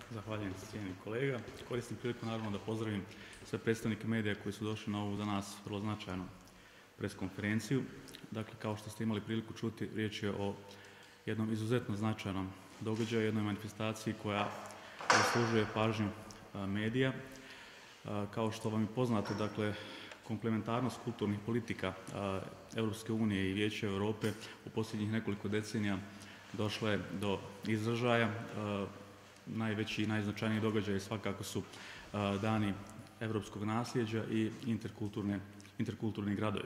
Zahvaljujem se, cijenjeni kolega. Koristim priliku naravno da pozdravim sve predstavnike medija koji su došli na ovu za nas vrlo značajnu preskonferenciju. Dakle, kao što ste imali priliku čuti, riječ je o jednom izuzetno značajnom događaju, jednoj manifestaciji koja zaslužuje pažnju medija. Kao što vam je poznato, dakle, komplementarnost kulturnih politika Europske unije i Vijeća Europe u posljednjih nekoliko decenija došla je do izražaja. Najveći i najznačajniji događaj svakako su dani europskog nasljeđa i interkulturni gradovi.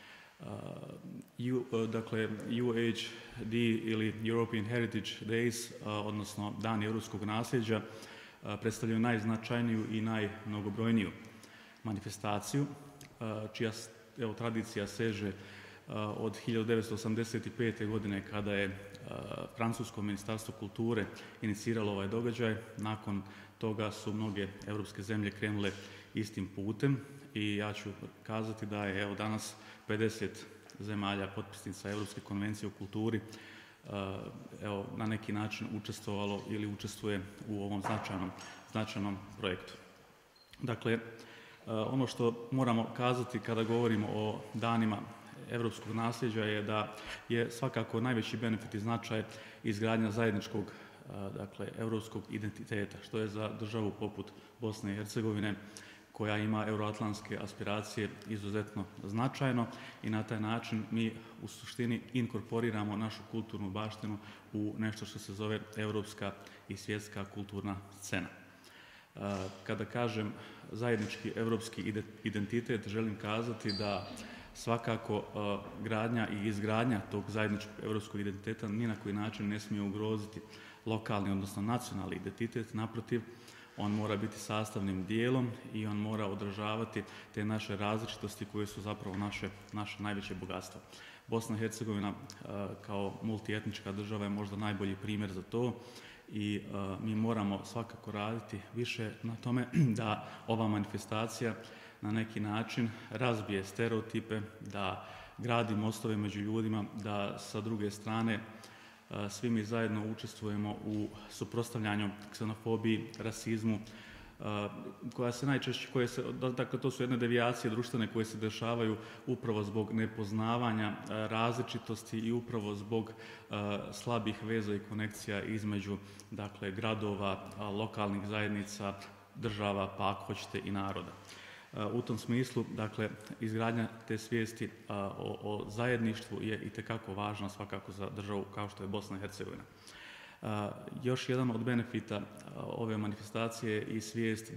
Dakle, UHD ili European Heritage Days, odnosno Dani europskog nasljeđa, predstavljaju najznačajniju i najmnogobrojniju manifestaciju, čija tradicija seže od 1985. godine kada je Francusko ministarstvo kulture iniciralo ovaj događaj. Nakon toga su mnoge europske zemlje krenule istim putem i ja ću kazati da je danas 50 zemalja potpisnica Europske konvencije o kulturi na neki način učestvovalo ili učestvuje u ovom značajnom projektu. Dakle, ono što moramo kazati kada govorimo o danima europskog nasljeđa je da je svakako najveći benefit i značaj izgradnja zajedničkog, dakle, europskog identiteta, što je za državu poput Bosne i Hercegovine, koja ima euroatlantske aspiracije, izuzetno značajno i na taj način mi u suštini inkorporiramo našu kulturnu baštinu u nešto što se zove europska i svjetska kulturna scena. Kada kažem zajednički europski identitet, želim kazati da svakako gradnja i izgradnja tog zajedničkog europskog identiteta ni na koji način ne smije ugroziti lokalni, odnosno nacionalni identitet. Naprotiv, on mora biti sastavnim dijelom i on mora odražavati te naše različitosti koje su zapravo naše najveće bogatstvo. Bosna i Hercegovina kao multietnička država je možda najbolji primjer za to i mi moramo svakako raditi više na tome da ova manifestacija na neki način razbije stereotipe, da gradi mostove među ljudima, da sa druge strane svi mi zajedno učestvujemo u suprotstavljanju ksenofobiji, rasizmu, dakle to su jedne devijacije društvene koje se dešavaju upravo zbog nepoznavanja različitosti i upravo zbog slabih veza i konekcija između, dakle, gradova, lokalnih zajednica, država, pa ako hoćete i naroda. U tom smislu, dakle, izgradnja te svijesti o zajedništvu je itekako važna svakako za državu kao što je Bosna i Hercegovina. Još jedan od benefita ove manifestacije je i svijest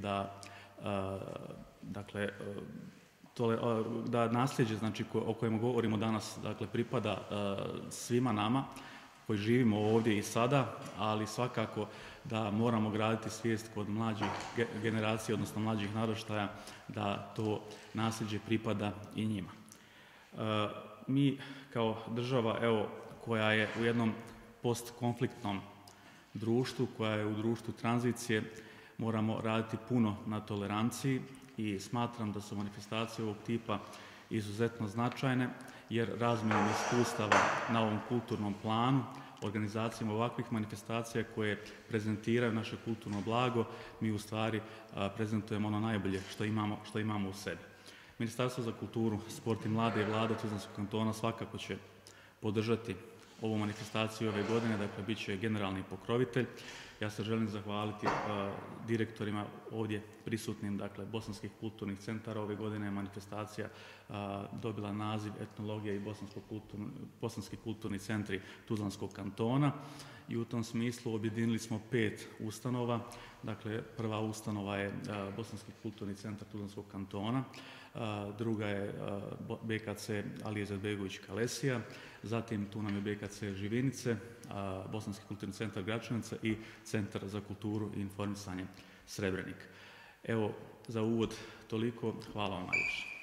da nasljeđe, znači, o kojem govorimo danas, dakle, pripada svima nama koji živimo ovdje i sada, ali svakako da moramo graditi svijest kod mlađih generacija, odnosno mlađih naraštaja, da to nasljeđe pripada i njima. Mi kao država, koja je u jednom postkonfliktnom društvu, koja je u društvu tranzicije, moramo raditi puno na toleranciji i smatram da su manifestacije ovog tipa izuzetno značajne, jer razmjenom iskustava na ovom kulturnom planu, organizacijama ovakvih manifestacija koje prezentiraju naše kulturno blago, mi u stvari prezentujemo ono najbolje što imamo u sebi. Ministarstvo za kulturu, sport i mlade i vlada Tuzlanskog kantona svakako će podržati ovu manifestaciju ove godine, dakle, bit će generalni pokrovitelj. Ja se želim zahvaliti direktorima ovdje prisutnim, dakle, bosanskih kulturnih centara. Ove godine je manifestacija dobila naziv Etnologija i bosanski kulturni centri Tuzlanskog kantona i u tom smislu objedinili smo 5 ustanova. Dakle, prva ustanova je Bosanski kulturni centar Tuzlanskog kantona, druga je BKC Alija Izetbegović Kalesija, zatim tu nam je BKC Živinice, Bosanski kulturni centar Gračanica i Centar za kulturu i informisanje Srebrenik. Evo, za uvod toliko. Hvala vam najljepše.